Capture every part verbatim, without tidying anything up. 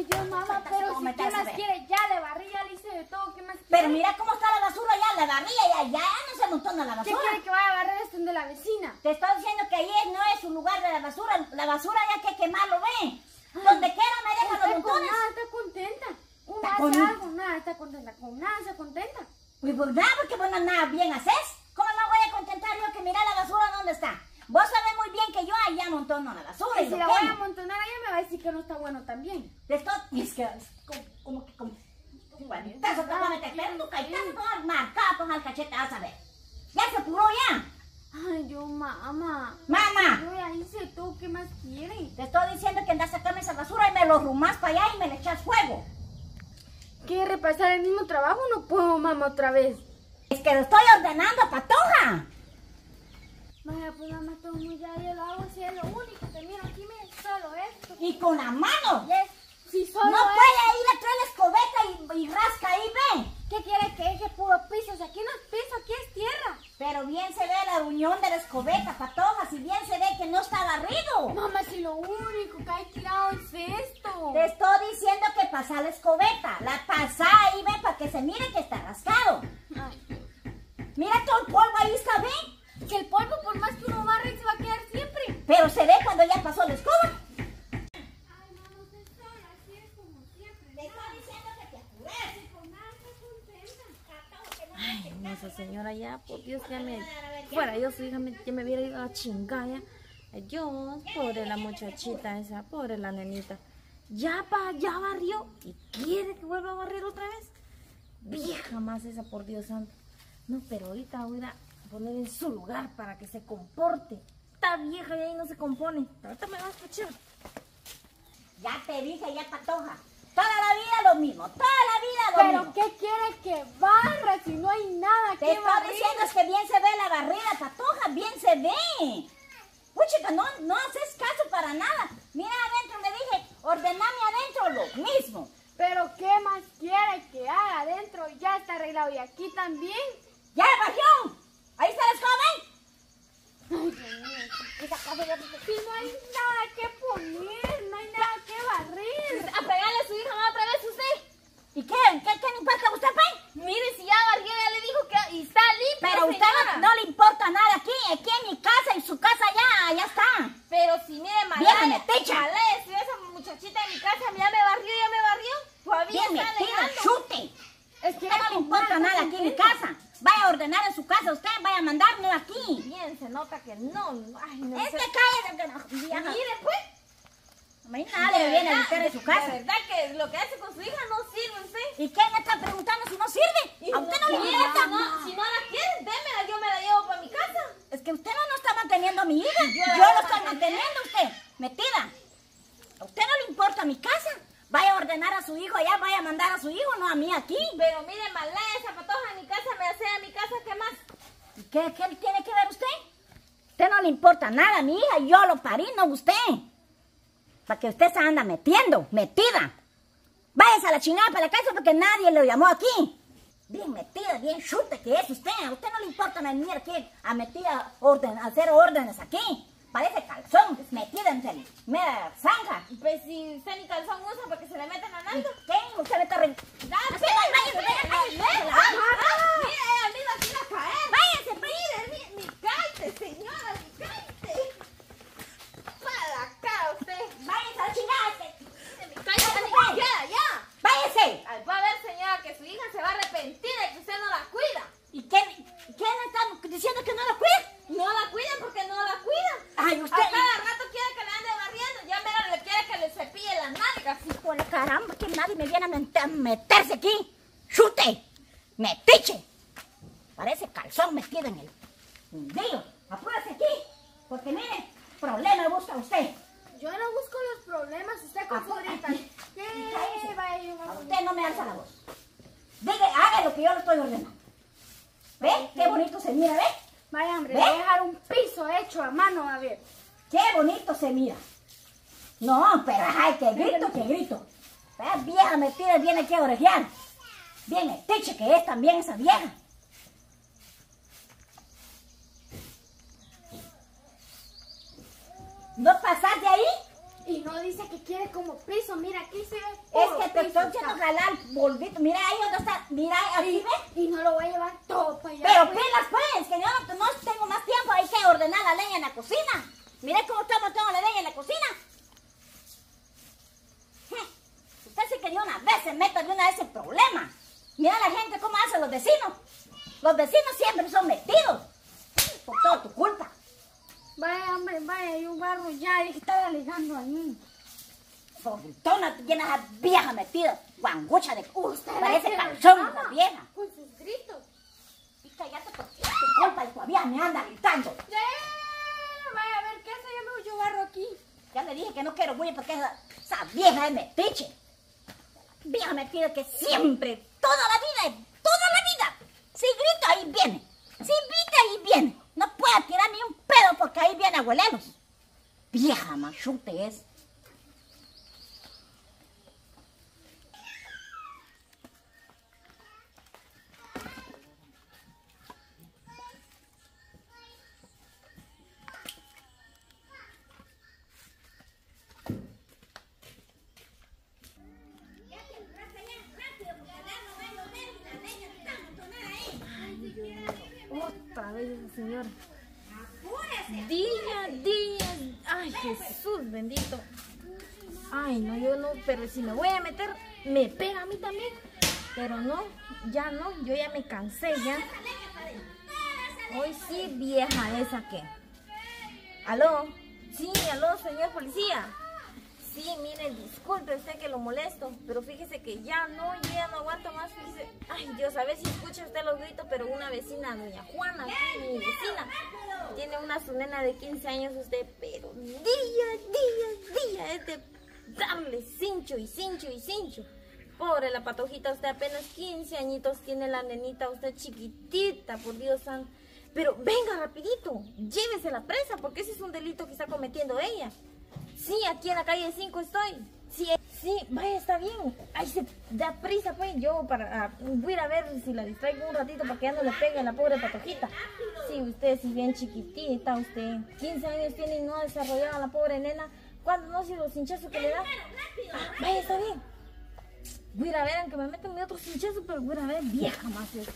Ay, yo, mamá, pero si ¿qué más quiere? Ya le barrí, ya le hice de todo, ¿qué más quiere? Pero mira cómo está la basura ya, la barría ya, ya no se amontona la basura. ¿Qué quiere que vaya a barrer esto de la vecina? Te estoy diciendo que ahí no es un lugar de la basura, la basura ya que quemarlo, ve. Donde quiera me dejan los montones. Nada, está contenta. Uno Está hace con... algo, nada, está contenta. Con nada está contenta. Pues por nada, porque bueno, nada bien haces. ¿Cómo me voy a contentar yo que mirar la basura dónde está? Vos sabés muy bien que yo allá amontono la basura. Y, y si lo la quemo. voy a amontonar a ella me va a decir que no está bueno también. Te estoy... Es que... Como, como que... Como... Eso te va a meter, pero tu caetazo con marcado con el cachete, vas a ver. Ya se apuró ya. Ay, yo, mamá. Mamá. Yo ya hice todo, ¿qué más quiere? Te estoy diciendo que andas a sacarme esa basura y me lo rumás para allá y me le echas fuego. ¿Quiere repasar el mismo trabajo? No puedo, mamá, otra vez. Es que lo estoy ordenando, patoja. Vaya, pues mamá, todo muy ya, yo lo hago así, es lo único que miro aquí, miren, solo esto. Y con la mano. Yes. Si solo no es... puede ir a traer la escobeta y, y rasca ahí, ve. ¿Qué quiere que deje puro piso? Si aquí no es piso, aquí es tierra. Pero bien se ve la unión de la escobeta, patoja, si bien se ve que no está barrido. Mamá, si lo único que hay tirado es esto. Te estoy diciendo que pasa la escobeta. La pasa ahí, ve, para que se mire que está rascado. Ay. Mira todo el polvo ahí está, ve. Que el polvo, por más que uno barre, se va a quedar siempre. Pero se ve cuando ya pasó la escoba. Ay, mamá, usted sola, así es como siempre. Te estoy diciendo que te apures. Con nada está contenta. Ay, no, esa señora ya, por Dios, ya me... Fuera yo, su hija, me, ya me hubiera ido a chingar ya. Ay, Dios, pobre la muchachita esa, pobre la nenita. Ya, pa, ya barrió. ¿Y quiere que vuelva a barrer otra vez? Vieja más esa, por Dios santo. No, pero ahorita voy a poner en su lugar para que se comporte. Está vieja y ahí no se compone. Ahorita me va a escuchar. Ya te dije, ya patoja. Toda la vida lo mismo, toda la vida lo ¿Pero mismo. qué quiere que barra si no hay nada Te que estoy barrer? diciendo es que bien se ve la barrida, patoja, bien se ve. Uy, chica, no, no haces caso para nada. Mira adentro, me dije, ordename adentro lo mismo. ¿Pero qué más quiere que haga adentro? Ya está arreglado. ¿Y aquí también? ¡Ya barrió! ¡Ahí está la escoba! Ay, Dios mío, esa casa ya... Si no hay nada que poner, no hay nada que barrer. A pegarle a su hija más otra vez usted. ¿Y qué? ¿Qué, qué le importa a usted, pues? Mire, si ya barrió, ya le dijo que y está limpio, Pero a usted señora. no, no le importa nada aquí, aquí en mi casa, en su casa ya, ya está. Pero si mire, Vieja Malaya, meticha. Malaya, si esa muchachita en mi casa ya me barrió, ya me barrió, todavía Bien está metido, alegando. chute. Es que A usted no le importa nada aquí en mi casa. Vaya a ordenar en su casa, usted vaya a mandarnos aquí. Bien, se nota que no, ay, no Es sé. que cállate, vieja. Mire, pues. A mí nadie me viene a verdad, limpiar en su de casa. verdad que lo que hace con su hija no sirve usted. ¿Y quién me está preguntando si no sirve? Y A usted no le mire, importa. si no, si no la quiere, démela, yo me la llevo para mi casa. Es que usted no, no está manteniendo a mi hija. Yo Yo, la lo voy a estoy mantener. manteniendo usted, metida. A usted no le importa mi casa. Vaya a ordenar a su hijo allá, vaya a mandar a su hijo, no a mí aquí. Pero mire, Malaya, esa patoja en mi casa me hace a mi casa, ¿qué más? ¿Y qué, qué tiene que ver usted? A usted no le importa nada a mi hija, yo lo parí, no usted. Para que usted se anda metiendo, metida. Váyase a la chingada para la casa porque nadie lo llamó aquí. Bien metida, bien chute que es usted. A usted no le importa venir aquí a meter a, orden, a hacer órdenes aquí. Parece calzón, metida en el mera zanja. Pues si usted ni calzón usa para que se le metan a nalga. ¿Qué? Usted me está re... Váyase, váyase, mire, ella misma se iba a caer. váyase, Mire, mire, ni cállate, señora, ni cállate. Para la cara usted. váyase a la chingada. Cállate, ni ya, ya. Váyase. Al va a ver, señora, que su hija se va a arrepentir de que usted no la cuida. ¿Y quién, quién está diciendo que no la cuida? No la cuida porque no la cuida. Ay, usted... A cada rato quiere que le ande barriendo. Ya mira, le quiere que le cepille las nalgas. Hijo de caramba, que nadie me viene a meter- meterse aquí. ¡Chute! ¡Metiche! Parece calzón metido en el hundido. Apúrese aquí, porque mire, problema busca usted. Yo no busco los problemas, usted con su grita. ¿Qué? Vaya, yo A usted no me alza la voz. Diga, haga lo que yo le estoy ordenando. ¿Ve? Qué bonito se mira, ¿ve? Vaya, hombre, ¿Ve? voy a dejar un piso hecho a mano, a ver. Qué bonito se mira. No, pero ay, que grito, que grito. Esa vieja metida viene aquí a orejear. Bien metiche que es también esa vieja. ¿No pasás de ahí? Y no dice que quiere como piso. Mira, aquí se ve. Es puro que te piso, estoy haciendo está. jalar polvito. Mira ahí donde está. Mira, aquí ves. Y no lo voy a llevar todo para allá. Pero pues. pilas pues, que yo no, no tengo más tiempo. Hay que ordenar la leña en la cocina. Mira cómo estamos toda la leña en la cocina. Usted sí que de una vez se meta de una vez en problema. Mira la gente cómo hacen los vecinos. Los vecinos siempre son metidos. Por toda tu culpa. Vaya, hombre, vaya, yo barro ya. Y está alegando ahí. Fortuna, llena esa vieja metida. Guangucha de... Usted parece la que calzón reclama la vieja. Con sus gritos. Y cállate porque es tu culpa y todavía me anda gritando. ¡Eh! Vaya, a ver, ¿qué hace? Ya me voy yo barro aquí. Ya le dije que no quiero bulla porque esa, esa vieja es metiche. Vieja metida que siempre, toda la vida, toda la vida. Si grita, ahí viene. Si grita, ahí viene. No puede tirar ni un pedo porque ahí viene abuelelos. Vieja machute es. Otra vez esa señora. Día, día. Ay, Jesús bendito. Ay, no, yo no, pero si me voy a meter, me pega a mí también. Pero no, ya no, yo ya me cansé, ya. Hoy sí, vieja esa que. ¿Aló? Sí, aló, señor policía. Sí, mire, disculpe usted que lo molesto, pero fíjese que ya no, yo ya no aguanto más, fíjese. Ay, Dios, a ver si escucha usted los gritos, pero una vecina, doña Juana, aquí, mi vecina, tiene una su nena de quince años usted, pero día, día, día, es de darle cincho y cincho y cincho. Pobre la patojita, usted apenas quince añitos tiene la nenita, usted chiquitita, por Dios santo. Pero venga rapidito, llévese la presa, porque ese es un delito que está cometiendo ella. Sí, aquí en la calle cinco estoy. Sí, sí, vaya, está bien. Ahí se da prisa, pues. Yo para, ah, voy a ir a ver si la distraigo un ratito para que ya no le pegue a la pobre patojita. Sí, usted si bien chiquitita, usted. quince años tiene y no ha desarrollado a la pobre nena. ¿Cuándo no si los hinchazos que le da? Ah, vaya, está bien. Voy a ir a ver, aunque me metan mi otro hinchazo, pero voy a ir a ver, vieja más es.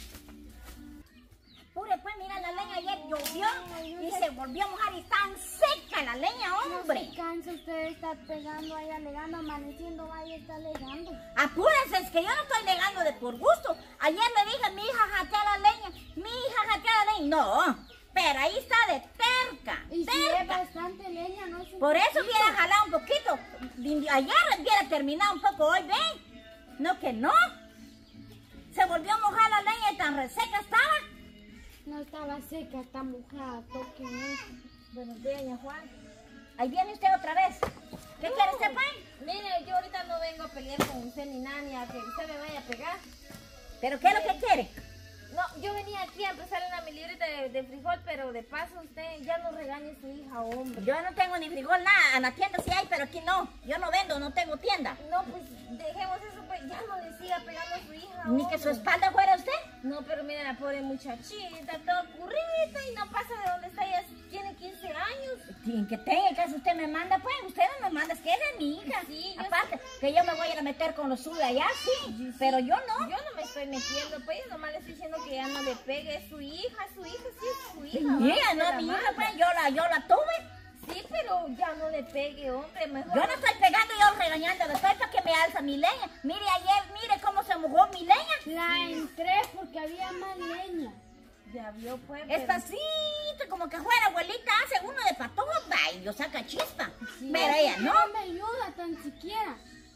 Pure, pues mira, la leña ayer llovió y se volvió a mojar y tan seca la leña, hombre. No se cansa usted de estar pegando ahí, alegando, amaneciendo, vaya, está alegando. Apúrense, es que yo no estoy negando de por gusto. Ayer le dije, mi hija jatea la leña, mi hija jatea la leña. No, pero ahí está de terca, Y si terca. es bastante leña, no es un Por eso poquito. hubiera jalado un poquito. Ayer hubiera terminado un poco hoy, ¿ven? No que no. Se volvió a mojar la leña y tan reseca estaba. No estaba seca, está mojada, toquen eso. Buenos días, doña Juan. Ahí viene usted otra vez. ¿Qué quiere usted, pues? Mire, yo ahorita no vengo a pelear con usted ni nada, ni a que usted me vaya a pegar. ¿Pero qué es lo que quiere? No, yo venía aquí a empezar una mi libreta de, de frijol, pero de paso usted ya no regañe a su hija, hombre. Yo no tengo ni frijol, nada. En la tienda sí hay, pero aquí no. Yo no vendo, no tengo tienda. No, pues dejemos eso, pues ya no le siga pegando a su hija. Ni que su hombre. espalda fuera usted. No, pero mire la pobre muchachita, toda currita y no pasa de donde está, ella tiene quince años. En que tenga caso usted me manda, pues usted no me manda, es que esa es mi hija. Sí, yo Aparte, que yo me voy a ir a meter con los suyos allá, sí, pero yo no. Yo no me estoy metiendo, pues yo nomás le estoy diciendo que ya no le pegue, es su hija, su hija, sí es su hija. Mi va, hija, se no, la mi hija, manda. pues yo la, yo la tuve. Sí, pero ya no le pegue, hombre, mejor. Yo no estoy pegando, yo regañando, estoy para que me alza mi leña. Mire ayer, mire cómo se mojó mi leña. La entré porque había más leña. Ya vio, pues. pero- Despacito, como que fuera abuelita, hace uno de patojo, va, y yo saca chispa. Sí. Pero ella no. No me ayuda tan siquiera.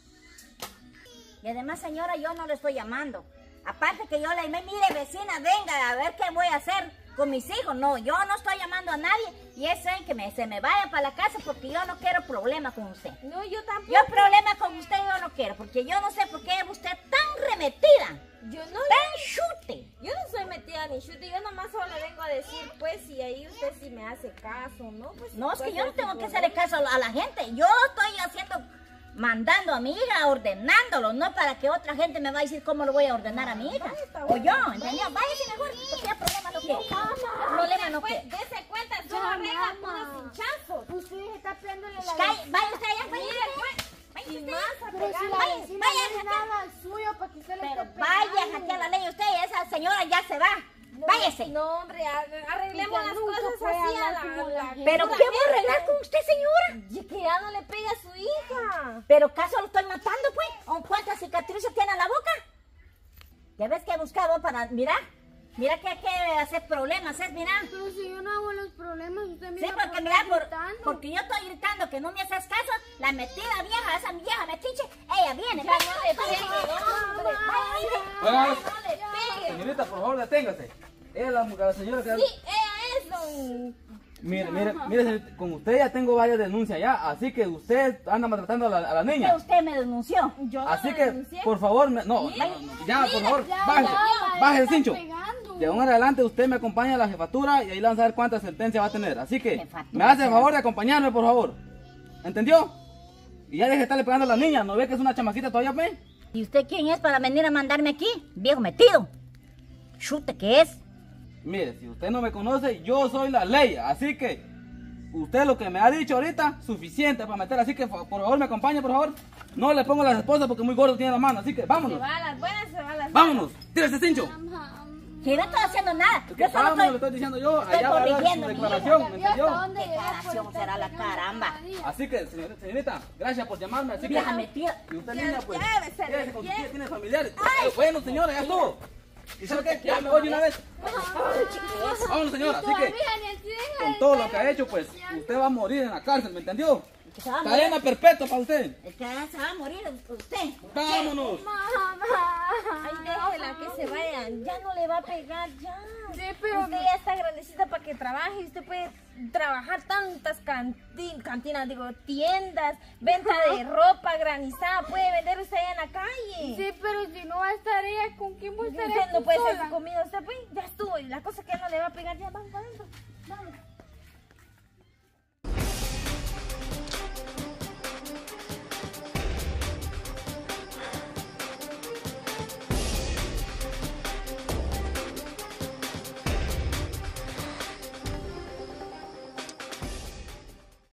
Y además, señora, yo no le estoy llamando. Aparte que yo le dije, mire, vecina, venga a ver qué voy a hacer con mis hijos. No, yo no estoy llamando a nadie. Y es en que me, se me vaya para la casa porque yo no quiero problemas con usted. No, yo tampoco. Yo problemas con usted yo no quiero, porque yo no sé por qué es usted tan remetida, Yo no, tan chute. yo no soy metida ni chute, yo nomás solo le vengo a decir, pues, si ahí usted sí me hace caso, ¿no? Pues, No, es que pues, yo no su tengo que problema. hacerle caso a la gente. Yo estoy haciendo, mandando a mi hija, ordenándolo, no para que otra gente me va a decir cómo lo voy a ordenar a mi hija. Vaya, está O bueno. yo, ¿entendió? Váyase mejor, porque ya problema no quiero. Problema no Pues, quiero. dése cuenta, Ya, solo arregla mamá. puros hinchazos. Usted está peleándole la Calla, vaya usted allá, vaya. Vaya Y usted. más a Pero si pegar. la Vaya, vecina vaya, no es Raquel. nada suyo para que usted le Pero esté vaya, pegando. hackear la ley usted, esa señora ya se va. Váyase. No, hombre, ar- arreglemos Ya las nunca cosas puede así a hablar como la la... gente. ¿Pero qué voy a arreglar con usted, señora? Y que ya no le pegue a su hija. ¿Pero caso lo estoy matando, pues? ¿O cuántas cicatrices tiene en la boca? ¿Ya ves que he buscado para... Mira, mira que hay que hacer problemas, ¿es? Mira. Pero si yo no hago los problemas, usted me Sí, está porque mira, por, gritando. porque yo estoy gritando que no me haces caso, la metida vieja, esa vieja metiche, ella viene. Ya no le pegue, hombre. Oiga, No le pegue. señorita, por favor, deténgase. Es la, la señora que... Sí, ella es don... Mire, mire, mire, señorita, con usted ya tengo varias denuncias ya, así que usted anda maltratando a la, a la Que niña. usted me denunció. Yo Así no que, denuncié. por favor, me- no, no, no, ya, por favor, Ya, bájese, ya, bájese, está cincho. pegando. De ahora en adelante usted me acompaña a la jefatura y ahí le van a saber cuánta sentencia va a tener. Así que, Jefatura, me hace el señor. favor de acompañarme, por favor. ¿Entendió? Y ya deje de estarle pegando a la niña, ¿no ve que es una chamaquita todavía, pe? ¿Y usted quién es para venir a mandarme aquí? Viejo metido. Chute, ¿qué es? Mire, si usted no me conoce, yo soy la ley, así que usted lo que me ha dicho ahorita, suficiente para meter, así que por favor me acompañe, por favor. No le pongo las esposas porque muy gordo tiene la mano, así que Se vámonos, va a las buenas, se va a las vámonos, tírese cincho. Que no estoy haciendo nada. Que Yo solo vámonos, le estoy... estoy diciendo yo, estoy allá va a dar su corrigiendo, mi declaración, ¿me ¿Y hasta entendió? dónde llegó por Declaración estar será la pegando caramba. cada día? Así que, señorita, señorita, gracias por llamarme, así que... Vieja metida. Y usted niña, pues, Llévese, quédese con sus llévese. tías, tiene familiares. Eh, Bueno, señora, ya estuvo. ¿Y sabe qué? Ya me voy de una vez. Vámonos, señora, así que... Todavía ni así deja Con de todo lo estar que ha hecho, pues, usted va a morir en la cárcel, ¿me entendió? Que se va a morir. Cadena perpetua para usted. Es que se va a morir usted. Vámonos. Ay, déjela que se vaya. Ya no le va a pegar, ya. Sí, pero- Usted ya está grandecita para que trabaje. y Usted puede trabajar tantas canti- cantinas, digo, tiendas, venta de ropa granizada. Puede vender usted allá en la calle. Sí, pero si no va a estar ella, ¿con quién va a estar Usted ella no puede hacer sola? su comida